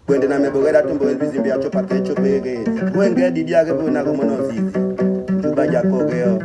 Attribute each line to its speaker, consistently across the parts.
Speaker 1: Kwende na mebogera tumbo bizimbi ya chopa kecho pege. Wenge didia ke bona ko mono zizi. Juba jako geo.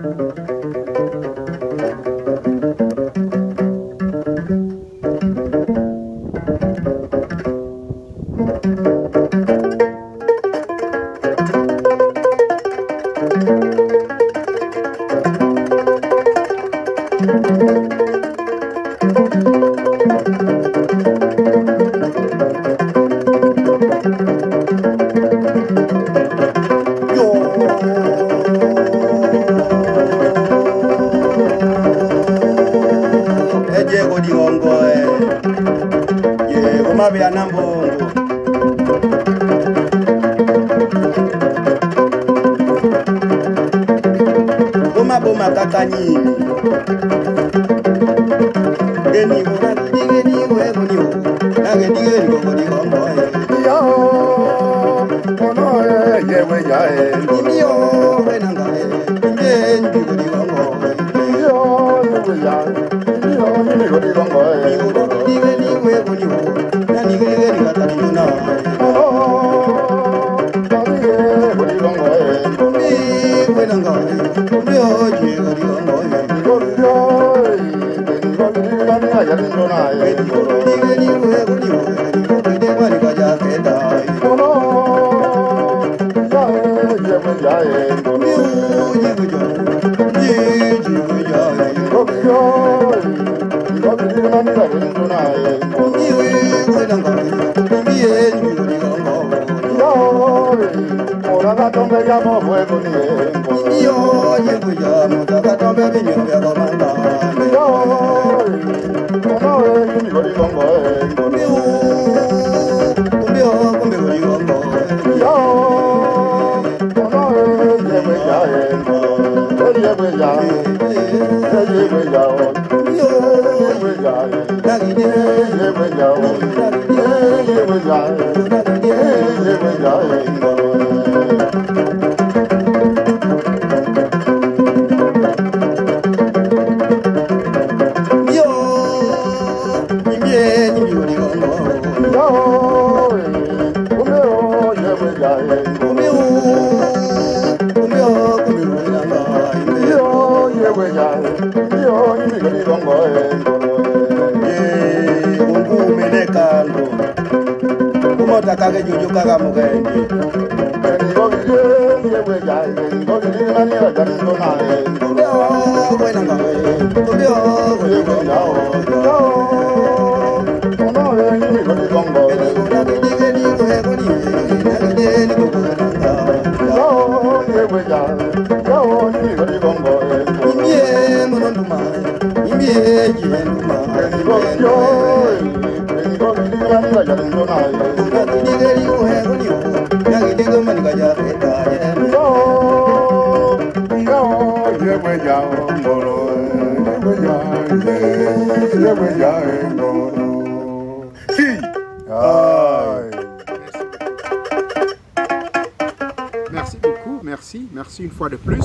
Speaker 2: Merci une fois de plus.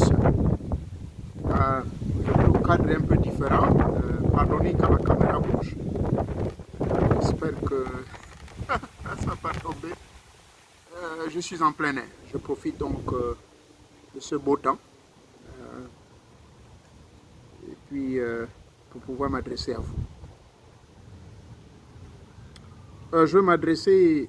Speaker 2: Le cadre est un peu différent. Pardonnez quand la caméra bouge. J'espère que ça ne va pas tomber. Je suis en plein air. Je profite donc de ce beau temps. Et puis pour pouvoir m'adresser à vous. Je veux m'adresser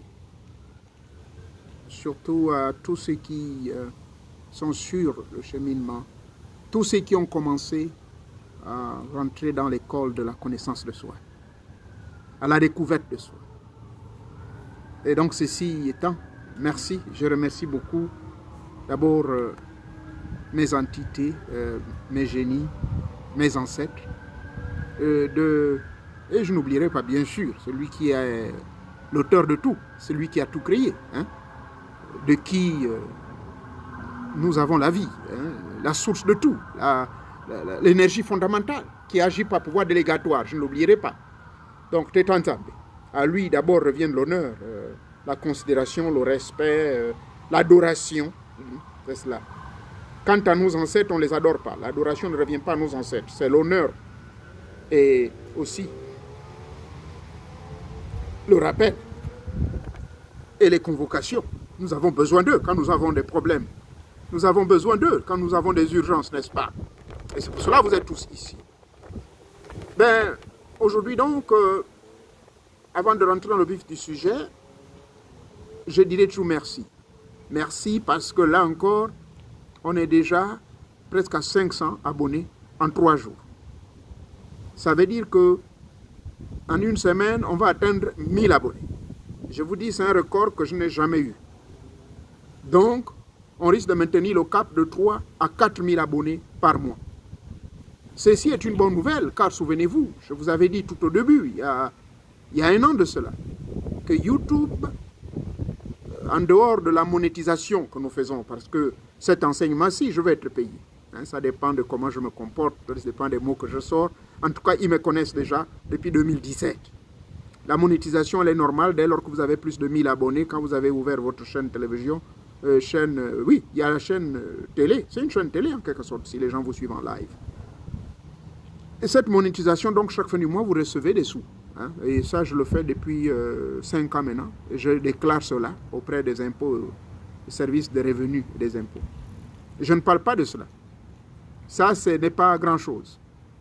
Speaker 2: surtout à tous ceux qui sont sur le cheminement, tous ceux qui ont commencé à rentrer dans l'école de la connaissance de soi, à la découverte de soi. Et donc ceci étant, merci, je remercie beaucoup d'abord mes entités, mes génies, mes ancêtres, et je n'oublierai pas bien sûr celui qui est l'auteur de tout, celui qui a tout créé, hein, de qui nous avons la vie, hein, la source de tout, l'énergie fondamentale qui agit par pouvoir délégatoire, je ne l'oublierai pas. Donc, Tetanzambe, à lui d'abord revient l'honneur, la considération, le respect, l'adoration, c'est cela. Quant à nos ancêtres, on ne les adore pas, l'adoration ne revient pas à nos ancêtres, c'est l'honneur et aussi le rappel et les convocations. Nous avons besoin d'eux quand nous avons des problèmes. Nous avons besoin d'eux quand nous avons des urgences, n'est-ce pas? Et c'est pour cela que vous êtes tous ici. Ben, aujourd'hui donc, avant de rentrer dans le vif du sujet, je dirais toujours merci. Merci parce que là encore, on est déjà presque à 500 abonnés en 3 jours. Ça veut dire que en une semaine, on va atteindre 1000 abonnés. Je vous dis, c'est un record que je n'ai jamais eu. Donc, on risque de maintenir le cap de 3 à 4 000 abonnés par mois. Ceci est une bonne nouvelle, car souvenez-vous, je vous avais dit tout au début, il y a un an de cela, que YouTube, en dehors de la monétisation que nous faisons, parce que cet enseignement-ci, je vais être payé. Hein, ça dépend de comment je me comporte, ça dépend des mots que je sors. En tout cas, ils me connaissent déjà depuis 2017. La monétisation, elle est normale dès lors que vous avez plus de 1000 abonnés, quand vous avez ouvert votre chaîne télévision, oui, il y a la chaîne télé, c'est une chaîne télé en quelque sorte, si les gens vous suivent en live. Et cette monétisation, donc chaque fin du mois, vous recevez des sous. Hein, et ça, je le fais depuis 5 ans maintenant. Et je déclare cela auprès des impôts, des services des revenus et des impôts. Et je ne parle pas de cela. Ça, ce n'est pas grand-chose.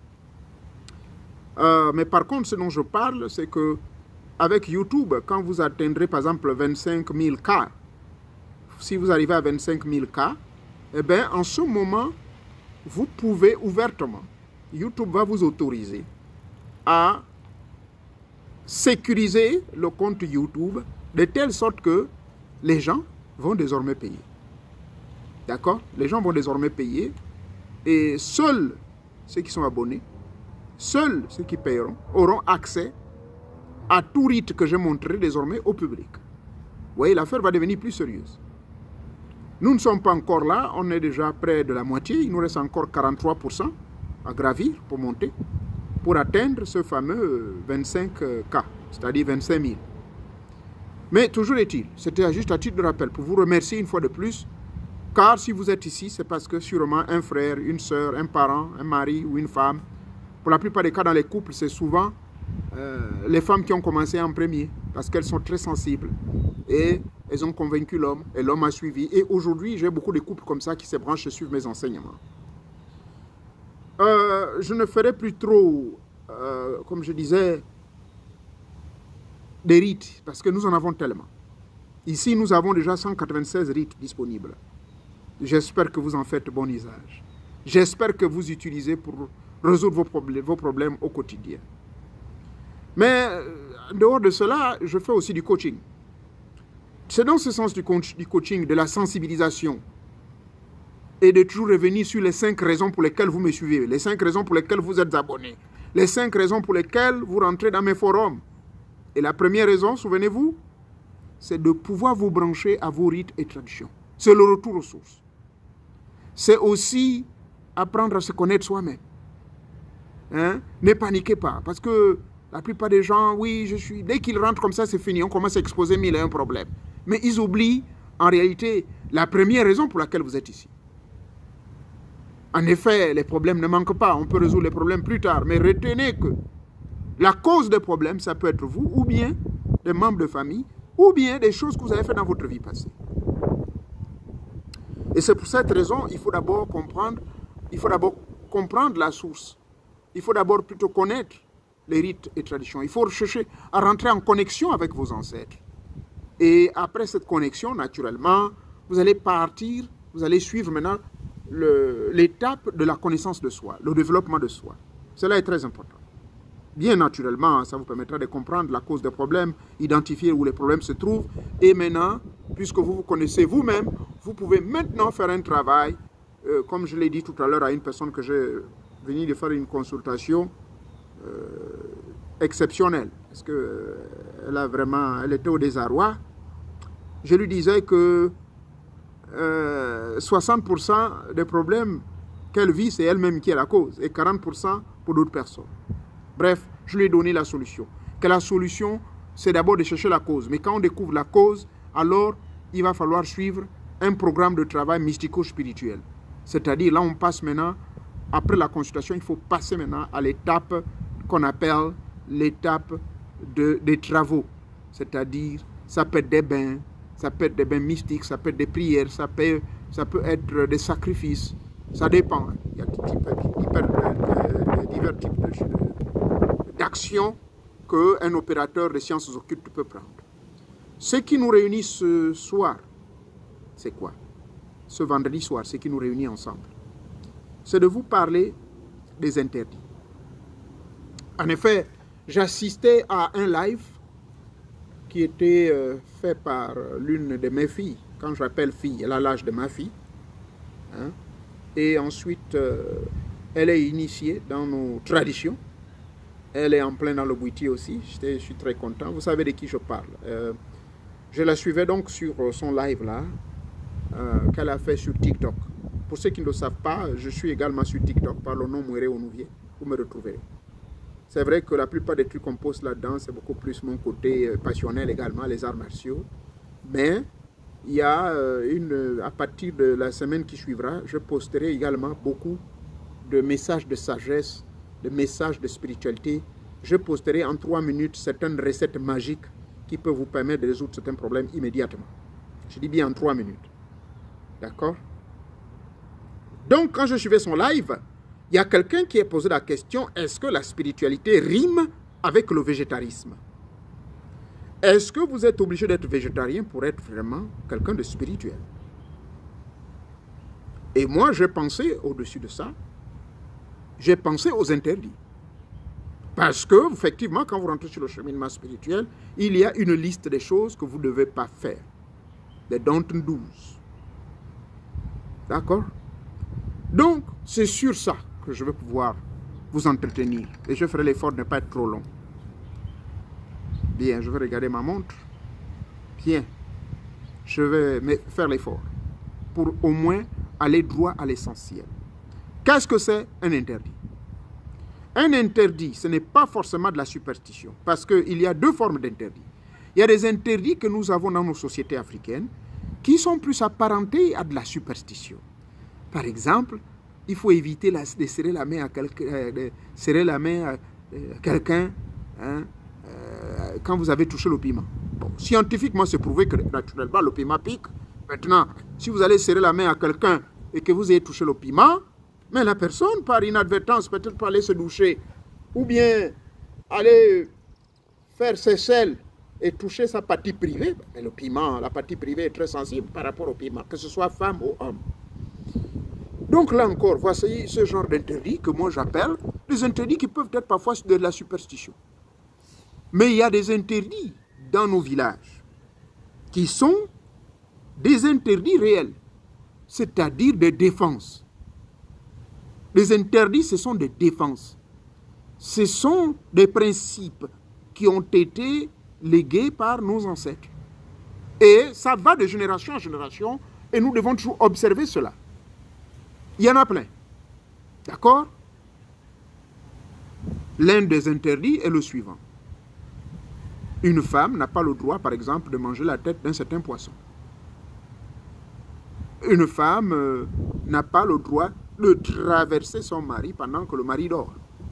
Speaker 2: Mais par contre, ce dont je parle, c'est que avec YouTube, quand vous atteindrez par exemple 25 000 cas, si vous arrivez à 25 000 cas, eh bien, en ce moment, vous pouvez ouvertement, YouTube va vous autoriser à sécuriser le compte YouTube de telle sorte que les gens vont désormais payer. D'accord? Les gens vont désormais payer et seuls ceux qui sont abonnés, seuls ceux qui paieront, auront accès à tout rite que j'ai montré désormais au public. Vous voyez, l'affaire va devenir plus sérieuse. Nous ne sommes pas encore là, on est déjà près de la moitié, il nous reste encore 43% à gravir pour monter, pour atteindre ce fameux 25K, c'est-à-dire 25 000. Mais toujours est-il, c'était juste à titre de rappel, pour vous remercier une fois de plus, car si vous êtes ici, c'est parce que sûrement un frère, une soeur, un parent, un mari ou une femme, pour la plupart des cas dans les couples, c'est souvent les femmes qui ont commencé en premier, parce qu'elles sont très sensibles. Et elles ont convaincu l'homme, et l'homme a suivi. Et aujourd'hui, j'ai beaucoup de couples comme ça qui se branchent et suivent mes enseignements. Je ne ferai plus trop, comme je disais, des rites, parce que nous en avons tellement. Ici, nous avons déjà 196 rites disponibles. J'espère que vous en faites bon usage. J'espère que vous utilisez pour résoudre vos problèmes au quotidien. Mais, en dehors de cela, je fais aussi du coaching. C'est dans ce sens du coaching, de la sensibilisation, et de toujours revenir sur les 5 raisons pour lesquelles vous me suivez, les 5 raisons pour lesquelles vous êtes abonnés, les 5 raisons pour lesquelles vous rentrez dans mes forums. Et la première raison, souvenez-vous, c'est de pouvoir vous brancher à vos rites et traditions. C'est le retour aux sources. C'est aussi apprendre à se connaître soi-même. Hein? Ne paniquez pas, parce que la plupart des gens, oui, dès qu'ils rentrent comme ça, c'est fini, on commence à exposer 1001 problèmes. Mais ils oublient, en réalité, la première raison pour laquelle vous êtes ici. En effet, les problèmes ne manquent pas, on peut résoudre les problèmes plus tard, mais retenez que la cause des problèmes, ça peut être vous, ou bien des membres de famille, ou bien des choses que vous avez faites dans votre vie passée. Et c'est pour cette raison, il faut d'abord comprendre la source. Il faut d'abord plutôt connaître les rites et traditions. Il faut chercher à rentrer en connexion avec vos ancêtres. Et après cette connexion, naturellement, vous allez partir, vous allez suivre maintenant l'étape de la connaissance de soi, le développement de soi. Cela est très important. Bien naturellement, ça vous permettra de comprendre la cause des problèmes, identifier où les problèmes se trouvent. Et maintenant, puisque vous vous connaissez vous-même, vous pouvez maintenant faire un travail, comme je l'ai dit tout à l'heure à une personne que j'ai venu de faire une consultation exceptionnelle, parce qu'elle était au désarroi. Je lui disais que 60% des problèmes qu'elle vit, c'est elle-même qui est la cause, et 40% pour d'autres personnes. Bref, je lui ai donné la solution. Que la solution, c'est d'abord de chercher la cause. Mais quand on découvre la cause, alors il va falloir suivre un programme de travail mystico-spirituel. C'est-à-dire, là, on passe maintenant, après la consultation, il faut passer maintenant à l'étape qu'on appelle l'étape des travaux. C'est-à-dire, ça peut être des bains, ça peut être des bains mystiques, ça peut être des prières, ça peut être des sacrifices. Ça dépend. Il y a divers types d'actions qu'un opérateur de sciences occultes peut prendre. Ce qui nous réunit ce soir, c'est quoi? Ce vendredi soir, ce qui nous réunit ensemble, c'est de vous parler des interdits. En effet, j'assistais à un live qui était fait par l'une de mes filles. Quand j'appelle fille, elle a l'âge de ma fille. Hein? Et ensuite, elle est initiée dans nos traditions. Elle est en plein dans le boutier aussi. Je suis très content. Vous savez de qui je parle. Je la suivais donc sur son live là, qu'elle a fait sur TikTok. Pour ceux qui ne le savent pas, je suis également sur TikTok par le nom Mouéré Onouvier. Vous me retrouverez. C'est vrai que la plupart des trucs qu'on poste là-dedans, c'est beaucoup plus mon côté passionnel également, les arts martiaux. Mais il y a à partir de la semaine qui suivra, je posterai également beaucoup de messages de sagesse, de messages de spiritualité. Je posterai en 3 minutes certaines recettes magiques qui peuvent vous permettre de résoudre certains problèmes immédiatement. Je dis bien en 3 minutes. D'accord? Donc, quand je suivais son live, il y a quelqu'un qui a posé la question, est-ce que la spiritualité rime avec le végétarisme? Est-ce que vous êtes obligé d'être végétarien pour être vraiment quelqu'un de spirituel? Et moi, j'ai pensé au-dessus de ça, j'ai pensé aux interdits. Parce que, effectivement, quand vous rentrez sur le cheminement spirituel, il y a une liste des choses que vous ne devez pas faire. Des don't do's. D'accord? Donc, c'est sur ça que je vais pouvoir vous entretenir. Et je ferai l'effort de ne pas être trop long. Bien, je vais regarder ma montre. Bien, je vais faire l'effort pour au moins aller droit à l'essentiel. Qu'est-ce que c'est un interdit? Un interdit, ce n'est pas forcément de la superstition, parce qu'il y a 2 formes d'interdits. Il y a des interdits que nous avons dans nos sociétés africaines qui sont plus apparentés à de la superstition. Par exemple, il faut éviter de serrer la main à quelqu'un hein, quand vous avez touché le piment. Bon, scientifiquement, c'est prouvé que naturellement, le piment pique. Maintenant, si vous allez serrer la main à quelqu'un et que vous ayez touché le piment, mais la personne, par inadvertance, peut-être pas aller se doucher, ou bien aller faire ses selles et toucher sa partie privée. Mais le piment, la partie privée est très sensible par rapport au piment, que ce soit femme ou homme. Donc là encore, voici ce genre d'interdits que moi j'appelle des interdits qui peuvent être parfois de la superstition. Mais il y a des interdits dans nos villages qui sont des interdits réels, c'est-à-dire des défenses. Les interdits, ce sont des défenses. Ce sont des principes qui ont été légués par nos ancêtres. Et ça va de génération en génération et nous devons toujours observer cela. Il y en a plein. D'accord? L'un des interdits est le suivant. Une femme n'a pas le droit, par exemple, de manger la tête d'un certain poisson. Une femme n'a pas le droit de traverser son mari pendant que le mari dort.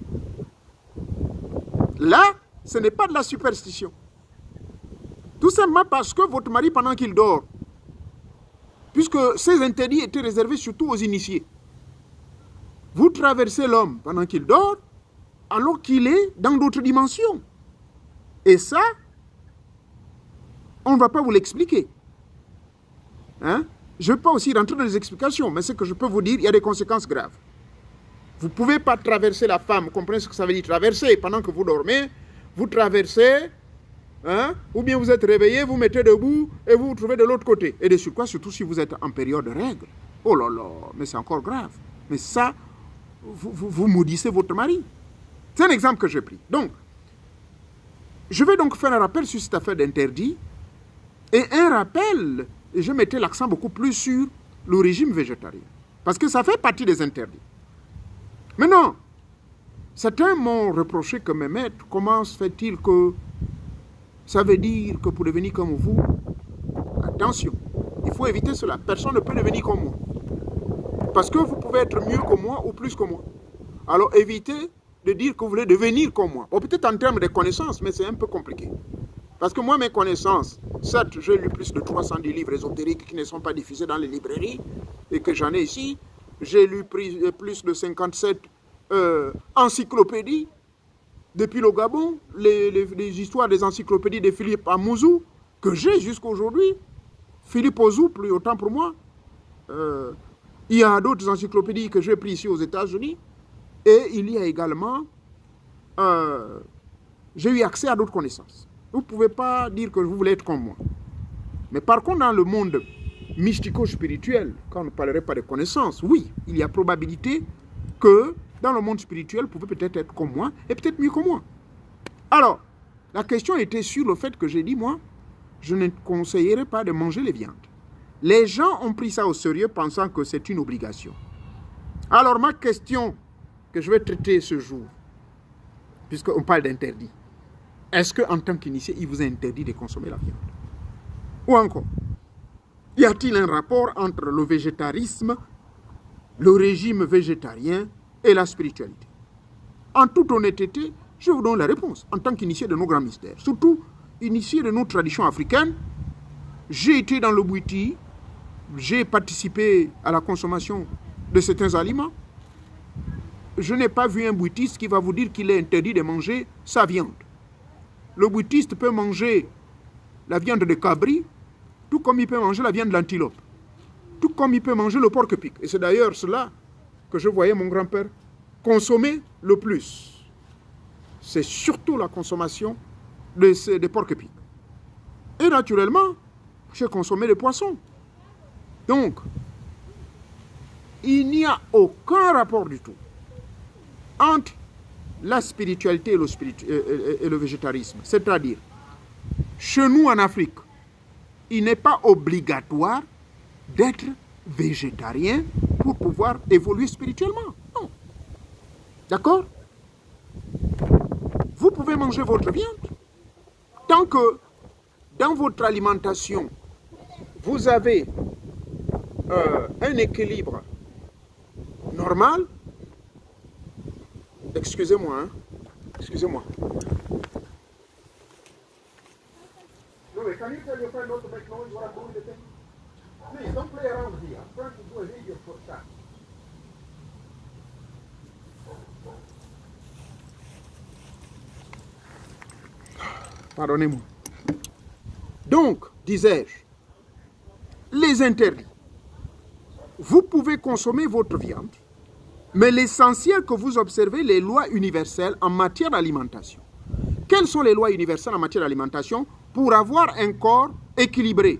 Speaker 2: Là, ce n'est pas de la superstition. Tout simplement parce que votre mari, pendant qu'il dort, puisque ces interdits étaient réservés surtout aux initiés, vous traversez l'homme pendant qu'il dort, alors qu'il est dans d'autres dimensions. Et ça, on ne va pas vous l'expliquer. Hein? Je ne vais pas aussi rentrer dans les explications, mais ce que je peux vous dire, il y a des conséquences graves. Vous ne pouvez pas traverser la femme, vous comprenez ce que ça veut dire traverser, pendant que vous dormez, vous traversez, hein, ou bien vous êtes réveillé, vous mettez debout et vous vous trouvez de l'autre côté. Et de surcroît, surtout si vous êtes en période de règles. Oh là là, mais c'est encore grave. Mais ça, vous maudissez votre mari. C'est un exemple que j'ai pris. Donc, je vais donc faire un rappel sur cette affaire d'interdit. Et un rappel, et je mettais l'accent beaucoup plus sur le régime végétarien. Parce que ça fait partie des interdits. Maintenant, certains m'ont reproché que mes maîtres, comment se fait-il que ça veut dire que pour devenir comme vous, attention, il faut éviter cela. Personne ne peut devenir comme moi. Parce que vous pouvez être mieux que moi ou plus que moi. Alors évitez de dire que vous voulez devenir comme moi. Bon, peut-être en termes de connaissances, mais c'est un peu compliqué. Parce que moi, mes connaissances, certes, j'ai lu plus de 310 livres ésotériques qui ne sont pas diffusés dans les librairies et que j'en ai ici. J'ai lu plus de 57 encyclopédies depuis le Gabon, les histoires des encyclopédies de Philippe Amouzou, que j'ai jusqu'à aujourd'hui. Philippe Ozou, plus autant pour moi. Il y a d'autres encyclopédies que j'ai prises ici aux États-Unis. Et il y a également, j'ai eu accès à d'autres connaissances. Vous ne pouvez pas dire que vous voulez être comme moi. Mais par contre, dans le monde mystico-spirituel, quand on ne parlerait pas de connaissances, oui, il y a probabilité que dans le monde spirituel, vous pouvez peut-être être comme moi et peut-être mieux que moi. Alors, la question était sur le fait que j'ai dit, moi, je ne conseillerais pas de manger les viandes. Les gens ont pris ça au sérieux pensant que c'est une obligation. Alors, ma question que je vais traiter ce jour, puisqu'on parle d'interdit, est-ce qu'en tant qu'initié, il vous est interdit de consommer la viande? Ou encore, y a-t-il un rapport entre le végétarisme, le régime végétarien et la spiritualité? En toute honnêteté, je vous donne la réponse. En tant qu'initié de nos grands mystères, surtout initié de nos traditions africaines, j'ai été dans le Bouiti, j'ai participé à la consommation de certains aliments. Je n'ai pas vu un bouitiste qui va vous dire qu'il est interdit de manger sa viande. Le bouitiste peut manger la viande de cabri, tout comme il peut manger la viande d'antilope, tout comme il peut manger le porc-épic. Et c'est d'ailleurs cela que je voyais mon grand-père consommer le plus. C'est surtout la consommation de porc-épic. Et naturellement, j'ai consommé des poissons. Donc, il n'y a aucun rapport du tout entre la spiritualité et le végétarisme. C'est-à-dire, chez nous en Afrique, il n'est pas obligatoire d'être végétarien pour pouvoir évoluer spirituellement. Non. D'accord? Vous pouvez manger votre viande tant que dans votre alimentation, vous avez un équilibre normal. Excusez-moi, hein? Excusez-moi. No, can you tell your friend not to make noise while I'm doing the thing? Please, don't play around here. I'm trying to do a video for that. Pardonnez-moi. Donc, disais-je, les interdits. Vous pouvez consommer votre viande, mais l'essentiel que vous observez, les lois universelles en matière d'alimentation. Quelles sont les lois universelles en matière d'alimentation pour avoir un corps équilibré?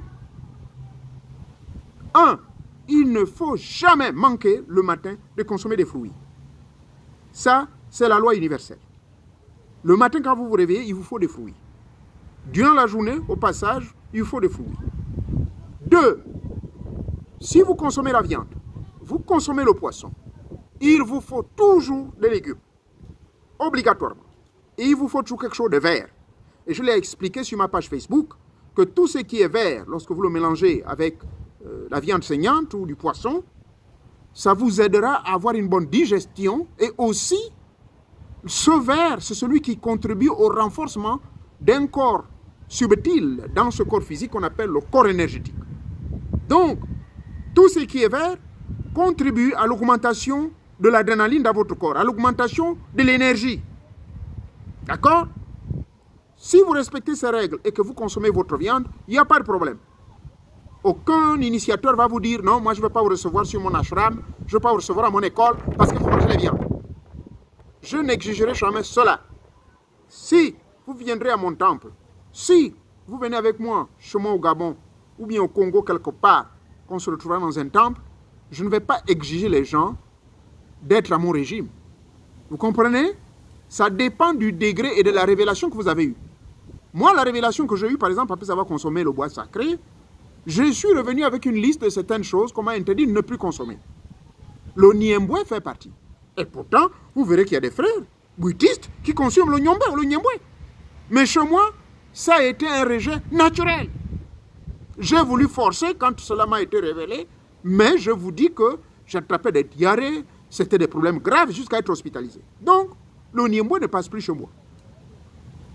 Speaker 2: 1. Il ne faut jamais manquer le matin de consommer des fruits. Ça, c'est la loi universelle. Le matin, quand vous vous réveillez, il vous faut des fruits. Durant la journée, au passage, il vous faut des fruits. 2. Si vous consommez la viande, vous consommez le poisson, il vous faut toujours des légumes, obligatoirement. Et il vous faut toujours quelque chose de vert. Et je l'ai expliqué sur ma page Facebook que tout ce qui est vert, lorsque vous le mélangez avec la viande saignante ou du poisson, ça vous aidera à avoir une bonne digestion. Et aussi, ce vert, c'est celui qui contribue au renforcement d'un corps subtil dans ce corps physique qu'on appelle le corps énergétique. Donc, tout ce qui est vert contribue à l'augmentation de l'adrénaline dans votre corps, à l'augmentation de l'énergie. D'accord? Si vous respectez ces règles et que vous consommez votre viande, il n'y a pas de problème. Aucun initiateur va vous dire, non, moi je ne veux pas vous recevoir sur mon ashram, je ne veux pas vous recevoir à mon école parce qu'il faut manger les viandes. Je n'exigerai jamais cela. Si vous viendrez à mon temple, si vous venez avec moi, chez moi au Gabon, ou bien au Congo quelque part, qu'on se retrouvera dans un temple, je ne vais pas exiger les gens d'être à mon régime. Vous comprenez? Ça dépend du degré et de la révélation que vous avez eue. Moi, la révélation que j'ai eue, par exemple, après avoir consommé le bois sacré, je suis revenu avec une liste de certaines choses qu'on m'a interdit de ne plus consommer. Le niemboué fait partie. Et pourtant, vous verrez qu'il y a des frères bouddhistes qui consomment le niemboué. Mais chez moi, ça a été un rejet naturel. J'ai voulu forcer quand cela m'a été révélé, mais je vous dis que j'attrapais des diarrhées, c'était des problèmes graves jusqu'à être hospitalisé. Donc, le niemboué ne passe plus chez moi.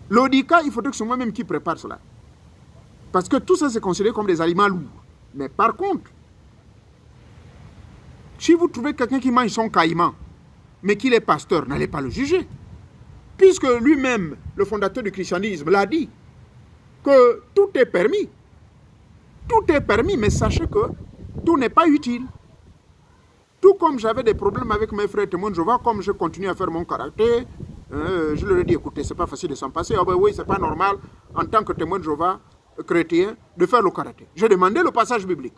Speaker 2: L'ODICA, il faudrait que c'est moi-même qui prépare cela. Parce que tout ça, c'est considéré comme des aliments lourds. Mais par contre, si vous trouvez quelqu'un qui mange son caïman, mais qu'il est pasteur, n'allez pas le juger. Puisque lui-même, le fondateur du christianisme, l'a dit, que tout est permis. Tout est permis, mais sachez que tout n'est pas utile. Tout comme j'avais des problèmes avec mes frères témoins de Jéhovah, comme je continue à faire mon caractère, je leur ai dit, écoutez, c'est pas facile de s'en passer. Ah ben oui, c'est pas normal, en tant que témoin de Jéhovah, chrétien, de faire le caractère. J'ai demandé le passage biblique.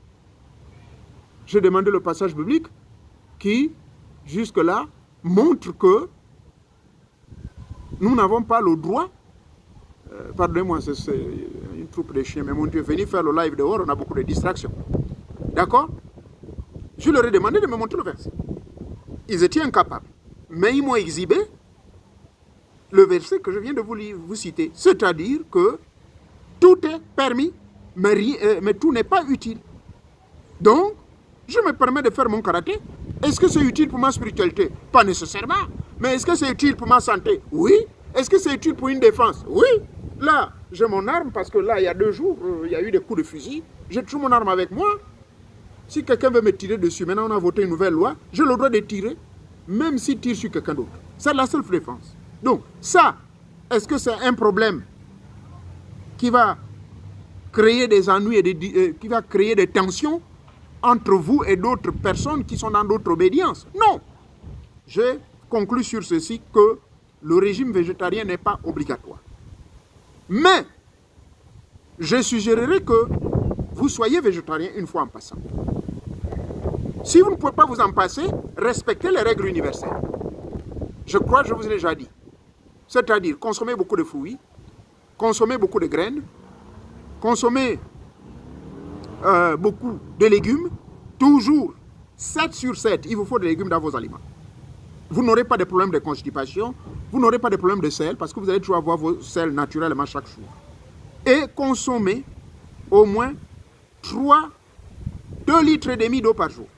Speaker 2: J'ai demandé le passage biblique qui, jusque-là, montre que nous n'avons pas le droit, pardonnez-moi, c'est une troupe de chiens, mais mon Dieu, venir faire le live dehors, on a beaucoup de distractions. D'accord? Je leur ai demandé de me montrer le verset. Ils étaient incapables. Mais ils m'ont exhibé le verset que je viens de vous citer. C'est-à-dire que tout est permis, mais tout n'est pas utile. Donc, je me permets de faire mon karaté. Est-ce que c'est utile pour ma spiritualité? Pas nécessairement. Mais est-ce que c'est utile pour ma santé? Oui. Est-ce que c'est utile pour une défense? Oui. Là, j'ai mon arme parce que là, il y a 2 jours, il y a eu des coups de fusil. J'ai toujours mon arme avec moi. Si quelqu'un veut me tirer dessus, maintenant on a voté une nouvelle loi, j'ai le droit de tirer, même s'il tire sur quelqu'un d'autre. C'est la seule défense. Donc, ça, est-ce que c'est un problème qui va créer des ennuis et qui va créer des tensions entre vous et d'autres personnes qui sont dans d'autres obédiences? Non. J'ai conclu sur ceci que le régime végétarien n'est pas obligatoire. Mais, je suggérerais que vous soyez végétarien une fois en passant. Si vous ne pouvez pas vous en passer, respectez les règles universelles. Je crois que je vous ai déjà dit. C'est-à-dire, consommez beaucoup de fruits, consommez beaucoup de graines, consommez beaucoup de légumes, toujours 7 sur 7, il vous faut des légumes dans vos aliments. Vous n'aurez pas de problème de constipation, vous n'aurez pas de problème de sel, parce que vous allez toujours avoir vos sels naturellement chaque jour. Et consommez au moins 2 litres et demi d'eau par jour.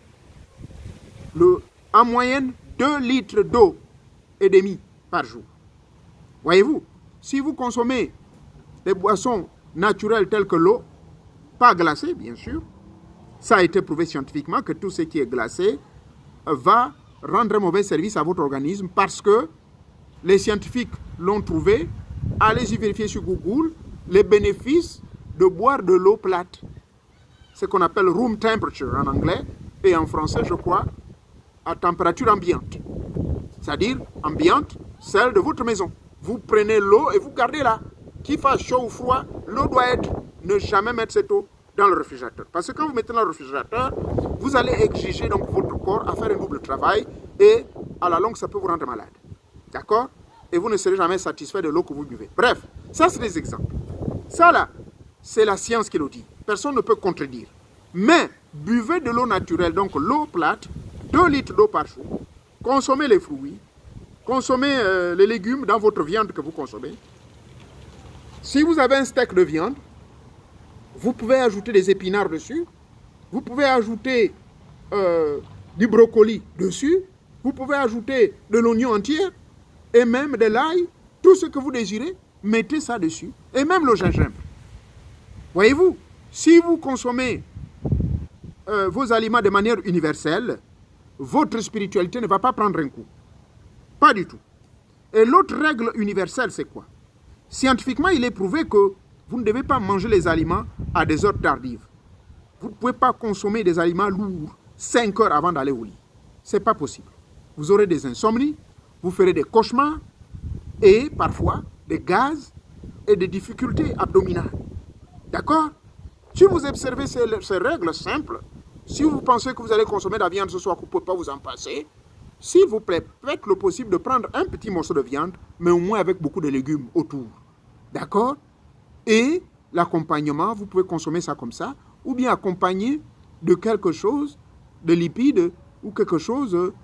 Speaker 2: En moyenne, 2 litres d'eau et demi par jour. Voyez-vous, si vous consommez des boissons naturelles telles que l'eau, pas glacée bien sûr, ça a été prouvé scientifiquement que tout ce qui est glacé va rendre un mauvais service à votre organisme parce que les scientifiques l'ont trouvé. Allez-y vérifier sur Google les bénéfices de boire de l'eau plate. Ce qu'on appelle room temperature en anglais et en français, je crois, à température ambiante. C'est-à-dire ambiante, celle de votre maison. Vous prenez l'eau et vous gardez là. Qu'il fasse chaud ou froid, l'eau doit être, ne jamais mettre cette eau dans le réfrigérateur. Parce que quand vous mettez dans le réfrigérateur, vous allez exiger donc votre corps à faire un double travail et à la longue, ça peut vous rendre malade. D'accord? Et vous ne serez jamais satisfait de l'eau que vous buvez. Bref, ça c'est des exemples. Ça là, c'est la science qui le dit. Personne ne peut contredire. Mais, buvez de l'eau naturelle, donc l'eau plate, 2 litres d'eau par jour. Consommez les fruits, consommez les légumes dans votre viande que vous consommez. Si vous avez un steak de viande, vous pouvez ajouter des épinards dessus. Vous pouvez ajouter du brocoli dessus. Vous pouvez ajouter de l'oignon entier et même de l'ail. Tout ce que vous désirez, mettez ça dessus. Et même le gingembre. Voyez-vous, si vous consommez vos aliments de manière universelle, votre spiritualité ne va pas prendre un coup. Pas du tout. Et l'autre règle universelle, c'est quoi? Scientifiquement, il est prouvé que vous ne devez pas manger les aliments à des heures tardives. Vous ne pouvez pas consommer des aliments lourds 5 heures avant d'aller au lit. Ce n'est pas possible. Vous aurez des insomnies, vous ferez des cauchemars et parfois des gaz et des difficultés abdominales. D'accord? Si vous observez ces règles simples, si vous pensez que vous allez consommer de la viande ce soir, que vous ne pouvez pas vous en passer, s'il vous plaît, faites le possible de prendre un petit morceau de viande, mais au moins avec beaucoup de légumes autour. D'accord? Et l'accompagnement, vous pouvez consommer ça comme ça, ou bien accompagné de quelque chose, de lipides, ou quelque chose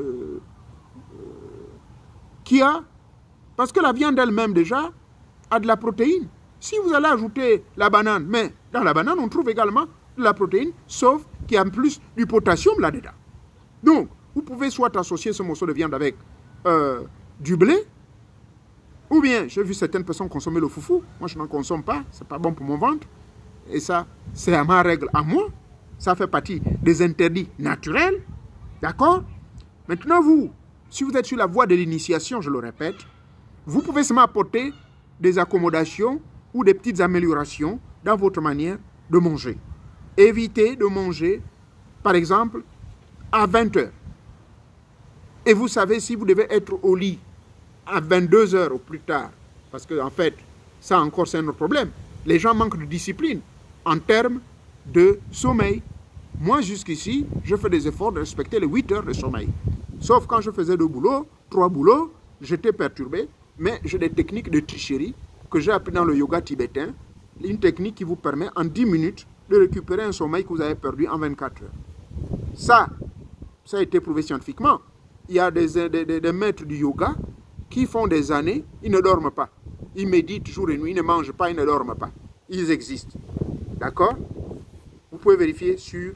Speaker 2: qui a... Parce que la viande elle-même déjà a de la protéine. Si vous allez ajouter la banane, mais dans la banane, on trouve également de la protéine, sauf qu'il y a en plus du potassium là-dedans. Donc, vous pouvez soit associer ce morceau de viande avec du blé, Ou bien, j'ai vu certaines personnes consommer le foufou. Moi, je n'en consomme pas. Ce n'est pas bon pour mon ventre. Et ça, c'est à ma règle, à moi. Ça fait partie des interdits naturels. D'accord? Maintenant, vous, si vous êtes sur la voie de l'initiation, je le répète, vous pouvez seulement apporter des accommodations ou des petites améliorations dans votre manière de manger. Évitez de manger, par exemple, à 20 heures. Et vous savez si vous devez être au lit à 22 heures ou plus tard. Parce que, en fait, ça encore, c'est un autre problème. Les gens manquent de discipline en termes de sommeil. Moi, jusqu'ici, je fais des efforts de respecter les 8 heures de sommeil. Sauf quand je faisais 2 boulots, 3 boulots, j'étais perturbé. Mais j'ai des techniques de tricherie que j'ai appris dans le yoga tibétain. Une technique qui vous permet en 10 minutes de récupérer un sommeil que vous avez perdu en 24 heures. Ça a été prouvé scientifiquement. Il y a des maîtres du yoga qui font des années, ils ne dorment pas. Ils méditent jour et nuit, ils ne mangent pas, ils ne dorment pas. Ils existent. D'accord? Vous pouvez vérifier sur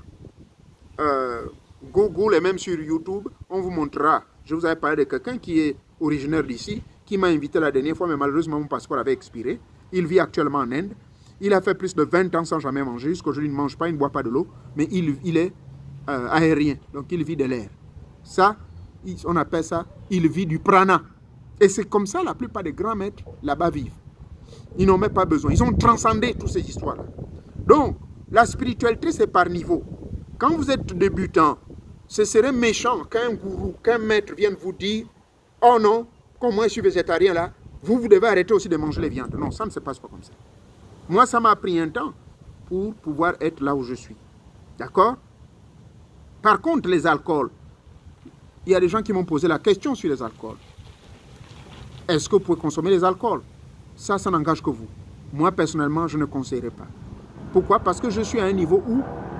Speaker 2: Google et même sur YouTube. On vous montrera. Je vous avais parlé de quelqu'un qui est originaire d'ici, qui m'a invité la dernière fois, mais malheureusement mon passeport avait expiré. Il vit actuellement en Inde. Il a fait plus de 20 ans sans jamais manger. Jusqu'aujourd'hui, il ne mange pas, il ne boit pas de l'eau, mais il est aérien, donc il vit de l'air. Ça, on appelle ça, il vit du prana. Et c'est comme ça la plupart des grands maîtres là-bas vivent. Ils n'ont même pas besoin. Ils ont transcendé toutes ces histoires-là. Donc, la spiritualité, c'est par niveau. Quand vous êtes débutant, ce serait méchant qu'un gourou, qu'un maître vienne vous dire « Oh non, comme moi je suis végétarien là, vous devez arrêter aussi de manger les viandes. » Non, ça ne se passe pas comme ça. Moi, ça m'a pris un temps pour pouvoir être là où je suis. D'accord? Par contre, les alcools, il y a des gens qui m'ont posé la question sur les alcools. Est-ce que vous pouvez consommer les alcools? Ça n'engage que vous. Moi, personnellement, je ne conseillerais pas. Pourquoi? Parce que je suis à un niveau où,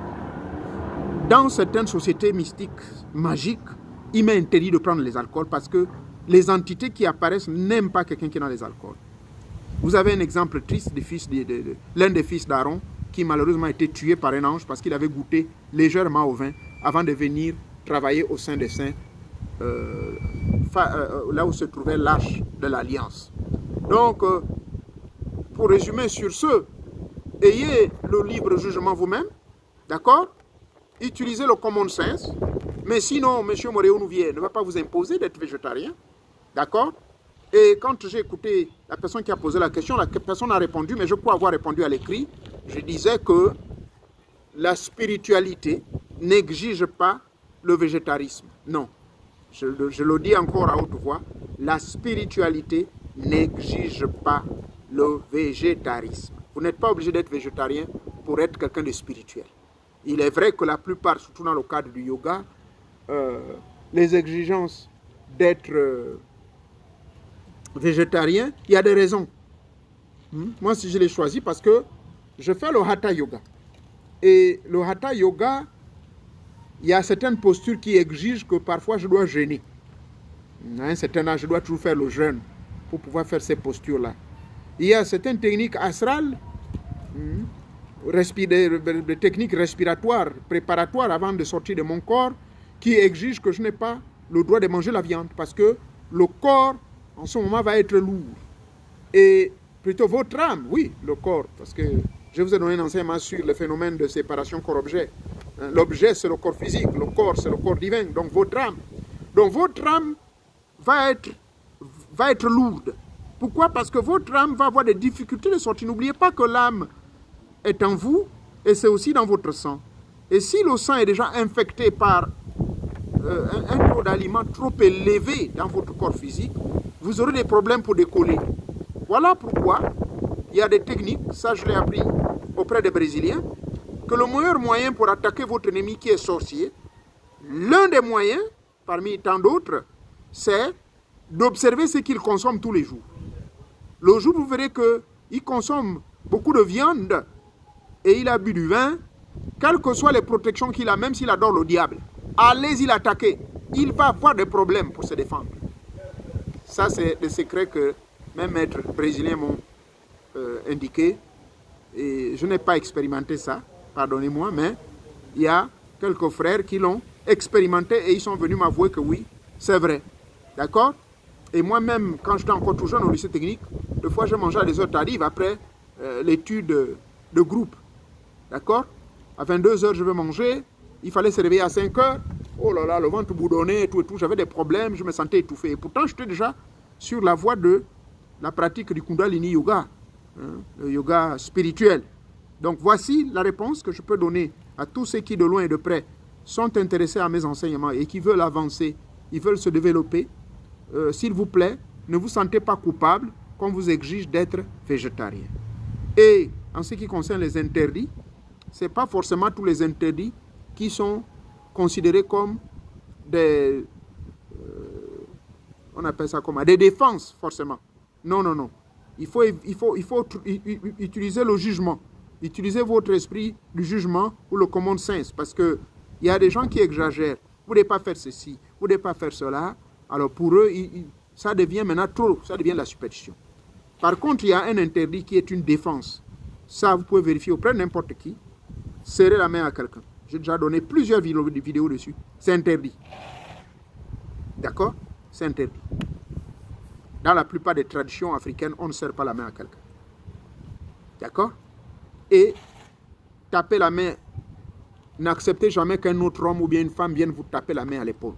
Speaker 2: dans certaines sociétés mystiques, magiques, il m'est interdit de prendre les alcools parce que les entités qui apparaissent n'aiment pas quelqu'un qui est dans les alcools. Vous avez un exemple triste de l'un des fils d'Aaron qui malheureusement a été tué par un ange parce qu'il avait goûté légèrement au vin avant de venir travailler au sein des saints, là où se trouvait l'arche de l'Alliance. Donc, pour résumer sur ce, ayez le libre jugement vous-même, d'accord? Utilisez le common sense, mais sinon, M. Moréo Nouvier ne va pas vous imposer d'être végétarien, d'accord? Et quand j'ai écouté la personne qui a posé la question, la personne a répondu, mais je crois avoir répondu à l'écrit, je disais que la spiritualité n'exige pas le végétarisme. Non, je le dis encore à haute voix, la spiritualité n'exige pas le végétarisme. Vous n'êtes pas obligé d'être végétarien pour être quelqu'un de spirituel. Il est vrai que la plupart, surtout dans le cadre du yoga, les exigences d'être végétarien, il y a des raisons. Moi, si je l'ai choisi, parce que je fais le Hatha Yoga. Et le Hatha Yoga, il y a certaines postures qui exigent que parfois je dois jeûner. À un certain âge, je dois toujours faire le jeûne pour pouvoir faire ces postures-là. Il y a certaines techniques astrales, des techniques respiratoires, préparatoires avant de sortir de mon corps, qui exigent que je n'ai pas le droit de manger la viande, parce que le corps, en ce moment, va être lourd. Et plutôt votre âme, oui, le corps, parce que je vous ai donné un enseignement sur le phénomène de séparation corps-objet. L'objet, c'est le corps physique, le corps, c'est le corps divin, donc votre âme. Donc votre âme va être lourde. Pourquoi? Parce que votre âme va avoir des difficultés de sortir. N'oubliez pas que l'âme est en vous et c'est aussi dans votre sang. Et si le sang est déjà infecté par un taux d'aliments trop élevé dans votre corps physique, vous aurez des problèmes pour décoller. Voilà pourquoi il y a des techniques, ça je l'ai appris auprès des Brésiliens, que le meilleur moyen pour attaquer votre ennemi qui est sorcier, l'un des moyens, parmi tant d'autres, c'est d'observer ce qu'il consomme tous les jours. Le jour où vous verrez qu'il consomme beaucoup de viande et il a bu du vin, quelles que soient les protections qu'il a, même s'il adore le diable, allez-y l'attaquer. Il va avoir des problèmes pour se défendre. Ça, c'est le secret que mes maîtres brésiliens m'ont indiqué. Et je n'ai pas expérimenté ça, pardonnez-moi, mais il y a quelques frères qui l'ont expérimenté et ils sont venus m'avouer que oui, c'est vrai. D'accord? Et moi-même, quand j'étais encore tout jeune au lycée technique, des fois je mangeais à des heures tardives après l'étude de groupe. D'accord? À 22 heures, je vais manger. Il fallait se réveiller à 5 heures. Oh là là, le ventre boudonnait et tout. J'avais des problèmes, je me sentais étouffé. Et pourtant, j'étais déjà sur la voie de la pratique du Kundalini Yoga, hein, le yoga spirituel. Donc, voici la réponse que je peux donner à tous ceux qui, de loin et de près, sont intéressés à mes enseignements et qui veulent avancer, ils veulent se développer. S'il vous plaît, ne vous sentez pas coupable qu'on vous exige d'être végétarien. Et en ce qui concerne les interdits, ce n'est pas forcément tous les interdits qui sont considérés comme des, on appelle ça comment, des défenses, forcément. Non, non, non. Il faut utiliser le jugement. Utilisez votre esprit du jugement ou le common sense, parce qu'il y a des gens qui exagèrent. Vous ne devez pas faire ceci, vous ne devez pas faire cela. Alors pour eux, ça devient maintenant trop, ça devient la superstition. Par contre, il y a un interdit qui est une défense. Ça, vous pouvez vérifier auprès de n'importe qui. Serrer la main à quelqu'un. J'ai déjà donné plusieurs vidéos dessus. C'est interdit. D'accord? C'est interdit. Dans la plupart des traditions africaines, on ne serre pas la main à quelqu'un. D'accord? Et taper la main, n'acceptez jamais qu'un autre homme ou bien une femme vienne vous taper la main à l'épaule.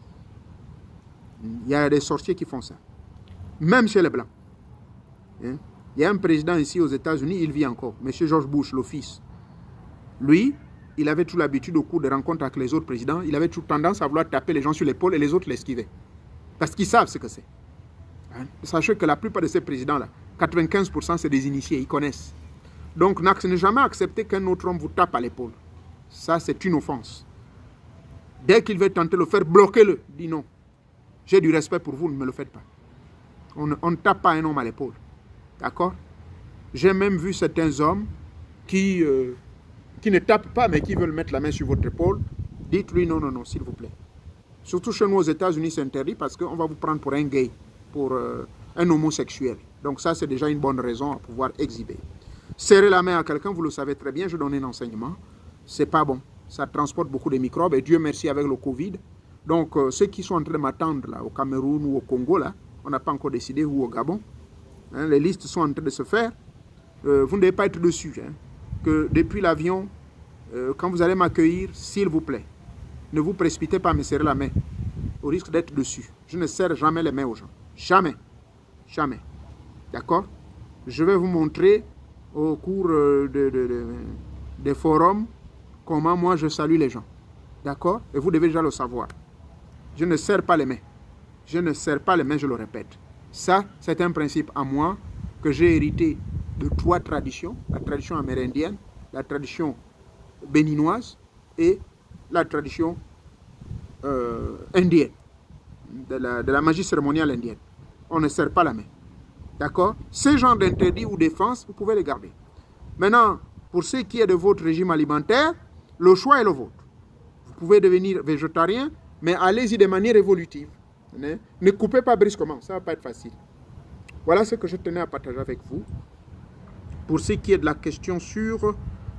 Speaker 2: Il y a des sorciers qui font ça. Même chez les Blancs. Hein? Il y a un président ici aux États-Unis, il vit encore. M. George Bush, le fils. Lui, il avait toute l'habitude au cours des rencontres avec les autres présidents, il avait toute tendance à vouloir taper les gens sur l'épaule et les autres l'esquivaient. Parce qu'ils savent ce que c'est. Hein? Sachez que la plupart de ces présidents-là, 95% c'est des initiés, ils connaissent. Donc, ne jamais accepter qu'un autre homme vous tape à l'épaule. Ça, c'est une offense. Dès qu'il veut tenter de le faire, bloquez-le. Dis non. J'ai du respect pour vous, ne me le faites pas. On ne tape pas un homme à l'épaule. D'accord? J'ai même vu certains hommes qui ne tapent pas, mais qui veulent mettre la main sur votre épaule. Dites-lui non, non, non, s'il vous plaît. Surtout chez nous aux États-Unis, c'est interdit parce qu'on va vous prendre pour un gay, pour un homosexuel. Donc ça, c'est déjà une bonne raison à pouvoir exhiber. Serrer la main à quelqu'un, vous le savez très bien, je donne un enseignement. C'est pas bon. Ça transporte beaucoup de microbes et Dieu merci avec le Covid. Donc, ceux qui sont en train de m'attendre là, au Cameroun ou au Congo, là, on n'a pas encore décidé, ou au Gabon, hein, les listes sont en train de se faire. Vous ne devez pas être dessus. Hein, que depuis l'avion, quand vous allez m'accueillir, s'il vous plaît, ne vous précipitez pas à me serrer la main, au risque d'être dessus. Je ne serre jamais les mains aux gens. Jamais. Jamais. D'accord? Je vais vous montrer au cours des forums comment moi je salue les gens. D'accord? Et vous devez déjà le savoir. Je ne serre pas les mains. Je ne serre pas les mains, je le répète. Ça, c'est un principe à moi que j'ai hérité de 3 traditions. La tradition amérindienne, la tradition béninoise et la tradition indienne. De la magie cérémoniale indienne. On ne serre pas la main. D'accord? Ces genres d'interdits ou défenses, vous pouvez les garder. Maintenant, pour ce qui est de votre régime alimentaire, le choix est le vôtre. Vous pouvez devenir végétarien, mais allez-y de manière évolutive. Ne coupez pas brusquement, ça ne va pas être facile. Voilà ce que je tenais à partager avec vous. Pour ce qui est de la question sur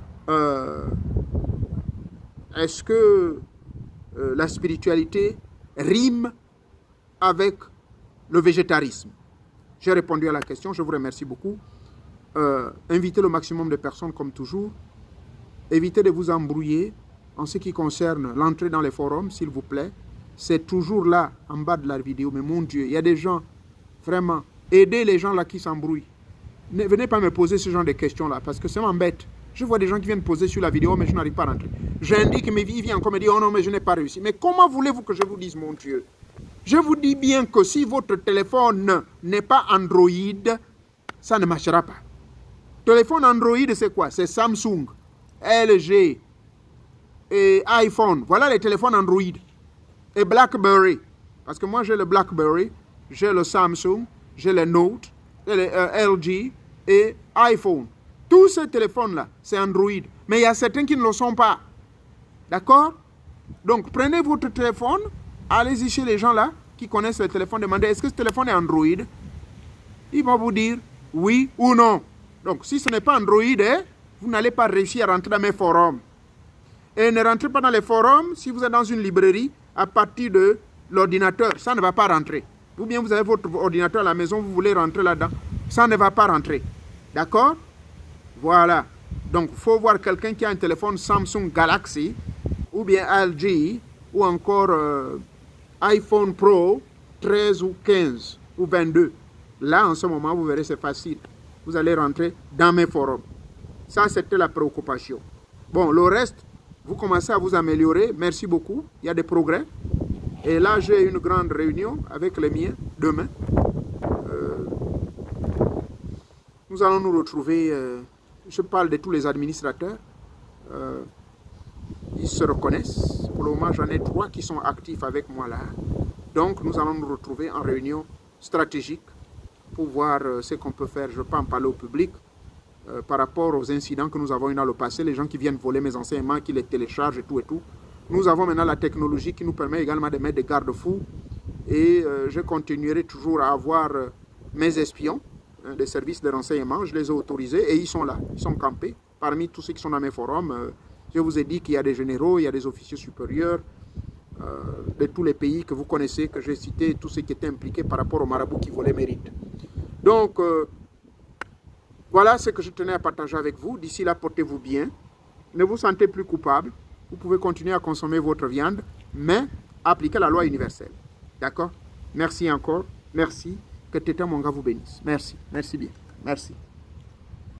Speaker 2: est-ce que la spiritualité rime avec le végétarisme? J'ai répondu à la question, je vous remercie beaucoup. Invitez le maximum de personnes comme toujours. Évitez de vous embrouiller en ce qui concerne l'entrée dans les forums, s'il vous plaît. C'est toujours là, en bas de la vidéo. Mais mon Dieu, il y a des gens, vraiment, aidez les gens là qui s'embrouillent. Ne venez pas me poser ce genre de questions là, parce que ça m'embête. Je vois des gens qui viennent poser sur la vidéo, mais je n'arrive pas à rentrer. J'indique, mais il vient encore me dire, oh non, mais je n'ai pas réussi. Mais comment voulez-vous que je vous dise, mon Dieu? Je vous dis bien que si votre téléphone n'est pas Android, ça ne marchera pas. Téléphone Android, c'est quoi? C'est Samsung, LG et iPhone. Voilà les téléphones Android. Et BlackBerry. Parce que moi, j'ai le BlackBerry, j'ai le Samsung, j'ai le Note, le LG et iPhone. Tous ces téléphones-là, c'est Android. Mais il y a certains qui ne le sont pas. D'accord? Donc, prenez votre téléphone, allez-y chez les gens là qui connaissent le téléphone, demandez est-ce que ce téléphone est Android? Ils vont vous dire oui ou non. Donc, si ce n'est pas Android, vous n'allez pas réussir à rentrer dans mes forums. Et ne rentrez pas dans les forums si vous êtes dans une librairie à partir de l'ordinateur. Ça ne va pas rentrer. Ou bien vous avez votre ordinateur à la maison, vous voulez rentrer là-dedans. Ça ne va pas rentrer. D'accord? Voilà. Donc, il faut voir quelqu'un qui a un téléphone Samsung Galaxy, ou bien LG, ou encore iPhone Pro 13 ou 15 ou 22. Là, en ce moment, vous verrez, c'est facile. Vous allez rentrer dans mes forums. Ça, c'était la préoccupation. Bon, le reste, vous commencez à vous améliorer. Merci beaucoup. Il y a des progrès. Et là, j'ai une grande réunion avec les miens demain. Nous allons nous retrouver. Je parle de tous les administrateurs. Ils se reconnaissent. Pour le moment, j'en ai 3 qui sont actifs avec moi là. Donc, nous allons nous retrouver en réunion stratégique pour voir ce qu'on peut faire. Je ne peux pas en parler au public par rapport aux incidents que nous avons eu dans le passé, les gens qui viennent voler mes enseignements, qui les téléchargent et tout et tout. Nous avons maintenant la technologie qui nous permet également de mettre des garde-fous et je continuerai toujours à avoir mes espions des services de renseignement. Je les ai autorisés et ils sont là, ils sont campés. Parmi tous ceux qui sont dans mes forums, je vous ai dit qu'il y a des généraux, il y a des officiers supérieurs de tous les pays que vous connaissez, que j'ai cités, tous ceux qui étaient impliqués par rapport aux marabouts qui volaient mérite. Donc, voilà ce que je tenais à partager avec vous. D'ici là, portez-vous bien. Ne vous sentez plus coupable. Vous pouvez continuer à consommer votre viande, mais appliquez la loi universelle. D'accord? Merci encore. Merci. Que Tété Monga vous bénisse. Merci. Merci bien. Merci.